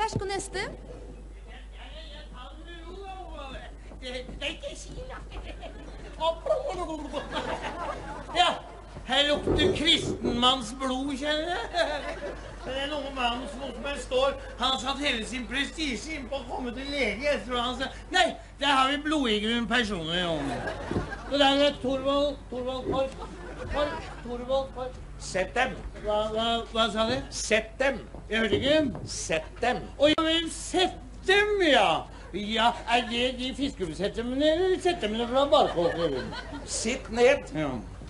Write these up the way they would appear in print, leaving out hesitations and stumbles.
Vær så god, neste. Det ikke Kina. Ja, her lukter kristenmanns blod, kjenner jeg. Det er noen mann som står, han satt hele sin prestige inn på å komme til lege. Jeg tror han sa, nei, der har vi blodiggrunn personer i ånden. Så der er Torvald Kork. Sett dem. Hva sa du? Sett dem. Jeg hørte ikke. Sett dem. Å, ja, men sett dem, ja. Ja, er det de fiskebesetterne, eller setterne fra barkåkeren? Sitt ned. Ja.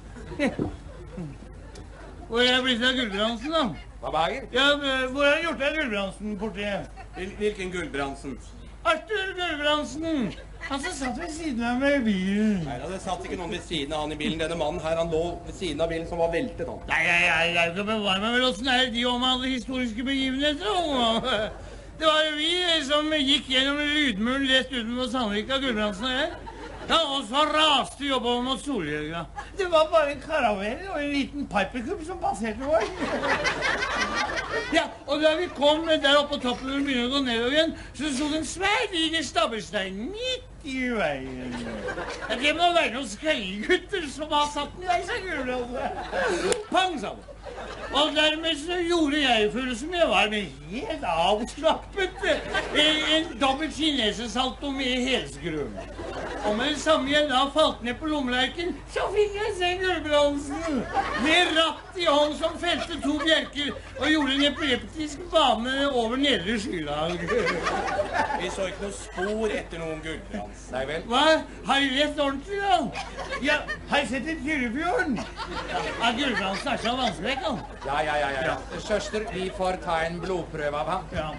Hvor er det blitt av Gullbrandsen, da? Hva behager? Ja, hvor har han gjort av Gullbrandsen borti? Hvilken Gullbrandsen? Arthur Gullbrandsen! Han som satt ved siden av meg i bilen. Nei, det satt ikke noen ved siden av han i bilen. Denne mannen her, han lå ved siden av bilen som var veltet, han. Nei, jeg kan bevare meg vel hvordan er de omhandler historiske begivenheter. Det var jo vi som gikk gjennom lydmuren rett utenfor Sandvika, Gullbrandsen og jeg. Ja, og så raste vi oppover mot Solhjøga. Det var bare en karavel og en liten pipercup som passerte vår. Ja, og da vi kom der oppe på toppen og begynte å gå nedover igjen, så sto det en svær diger stabelstein midt i veien. Ja, det må være noen skreiegutter som har satt den i vei, sa Gullbrandsen. Pang, sa det. Og dermed så gjorde jeg full som jeg var, med helt avslappet en dobbelt kinesersalto med helskruen. Og med det samme jeg da falt ned på lommelerken, så fikk jeg se Gullbrandsen med ratt i hånd som felte 2 bjerker og gjorde en epileptisk bane over nedre skylag. Vi så ikke noe spor etter noen Gullbrandsen. Nei vel? Hva? Har jeg rett ordentlig, da? Ja, har jeg sett i Tyrifjorden? Ja, Gullbrandsen er så vanskelig, kan. Ja. Søster, vi får ta en blodprøve av ham. Ja.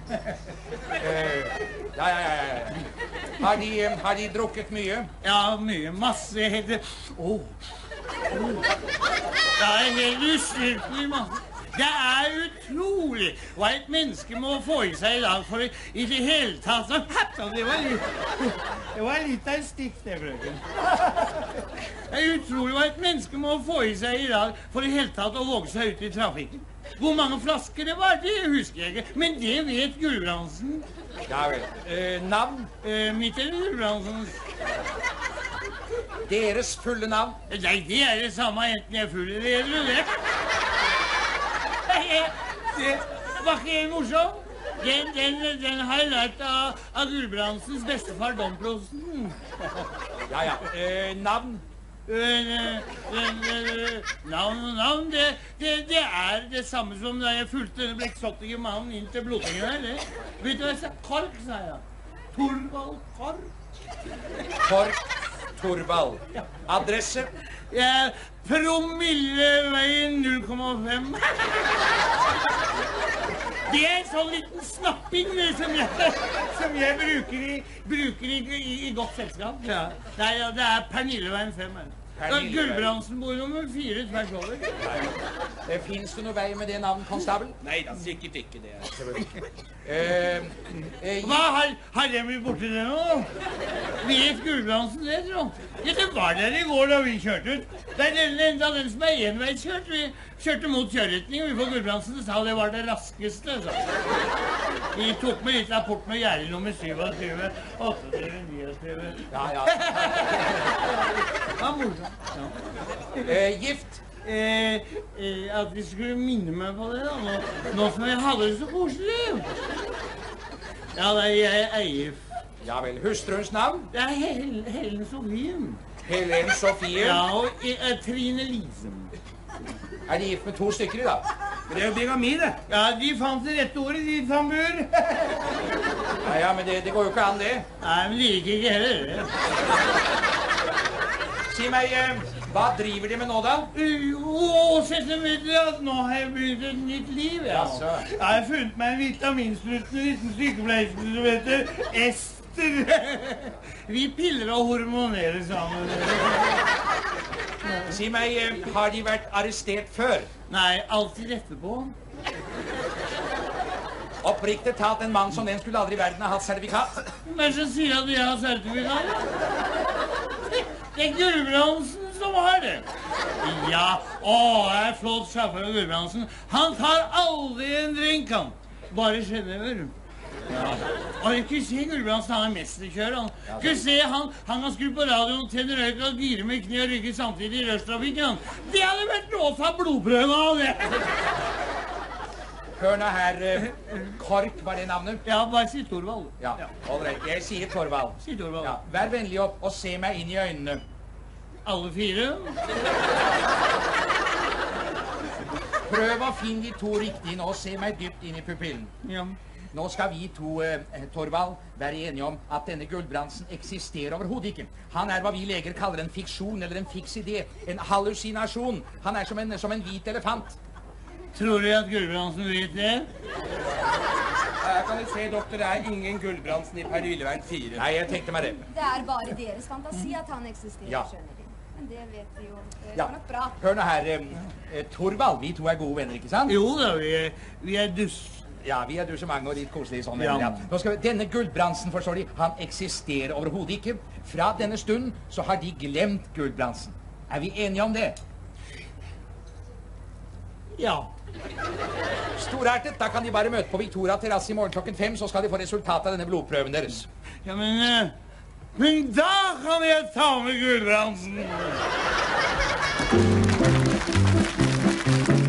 Har de drukket mye? Ja, mye. Masse heter... Det er helt ustyrkelig masse. Det er utrolig hva et menneske må få i seg i dag for i det hele tatt. Det var litt av en stikk, det, frøken. Det er utrolig hva et menneske må få i seg i dag for i hele tatt å våge seg ut i trafikken. Hvor mange flasker det var, det husker jeg ikke. Men det vet Gullbrandsen. Ja vel. Navn? Mitt eller Gullbrandsens? Deres fulle navn? Nei, det er det samme enten jeg er full eller edru, det. Det var ikke helt morsom. Den har jeg lært av Gullbrandsens bestefar, domprosten. Ja. Navn? Navn, det er det samme som da jeg fulgte denne blekksottlige mannen inn til blodtingen her, det. Vet du hva jeg sa? Kork, sa jeg. Torvald Kork. Kork Torvald. Adresse? Ja, Promilleveien 0,5. Det er en sånn liten snapping som jeg bruker i godt selskap. Ja. Nei, det er Pernilleveien 5. Gullbrandsen bor nummer 4 tvers over. Finnes det noe vei med det navnet, konstabel? Nei, da sikkert ikke det. Hva har jeg blitt borti det nå? Vet Gullbrandsen det, tro? Ja, det var der i går da vi kjørte ut. Det er den som er enveiskjørt. Vi kjørte mot kjøreretning, og vi på Gullbrandsen sa det var det raskeste, så. Vi tok med litt rapport med gjerde nummer 27, 28, 29. Ja. Det var morsomt. Ja. Gift? At vi skulle minne meg på det da, nå som jeg hadde det så koselig. Ja, jeg er Eif. Ja vel, hustruens navn? Det er Helen Sofie. Helen Sofie? Ja, og Trine Lisen. Er de gift med 2 stykker i dag? Men det er jo bigami, det. Ja, de fant det rette ordet, de tambur. Ja, men det går jo ikke an, det. Nei, men de liker ikke heller. Si meg, hva driver de med nå, da? Sette midler at nå har jeg begynt et nytt liv, ja. Jaså. Jeg har funnet meg en vitaminsprutende liten sykepleierske som heter Ester. Vi piller og hormonerer sammen. Si meg, har de vært arrestert før? Nei, alltid etterpå. Oppriktig talt, en mann som den skulle aldri i verden ha hatt sertifikat. Men så sier at jeg har sertifikat. Det er Gullbrandsen som har det. Ja, det er flott sjåfør av Gullbrandsen. Han tar aldri en drink, han. Bare sjenever. Og ikke se Gulbrandsen, han er mesterkjører, han. Ikke se han har skrudd på radioen, tenner røyk og girer med kne og rygge samtidig i rushtrafikken, han. Det hadde vært lov av blodprøven av det. Hør nå her, Kork var det navnet? Ja, bare si Torvald. Ja, all right. Jeg sier Torvald. Si Torvald. Ja, vær vennlig opp og se meg inn i øynene. Alle fire? Prøv å finne de to riktige nå, se meg dypt inn i pupillen. Ja. Nå skal vi to, Torvald, være enige om at denne Gulbrandsen eksisterer overhodet ikke. Han er hva vi leger kaller en fiksjon, eller en fiks idé, en hallusinasjon. Han er som en hvit elefant. Tror du at Gulbrandsen vet det? Her kan du se, doktor, det er ingen Gulbrandsen i Pervilleveien 4. Nei, jeg tenkte meg det. Det er bare deres fantasi at han eksisterer, Ja. skjønner de. Men det vet vi jo. Det Ja, går nok bra. hør nå her, Torvald, vi to er gode venner, ikke sant? Jo da, vi er dus. Ja, vi er du så mange og litt koselige sånn. Ja. Ja. Nå skal vi, denne Gulbrandsen, forstår de, han eksisterer overhodet ikke. Fra denne stund så har de glemt Gulbrandsen. Er vi enige om det? Ja. Storartet, da kan de bare møte på Victoria terrasse i morgen klokken 5, så skal de få resultatet av denne blodprøven deres. Ja, men da kan jeg ta med Gulbrandsen.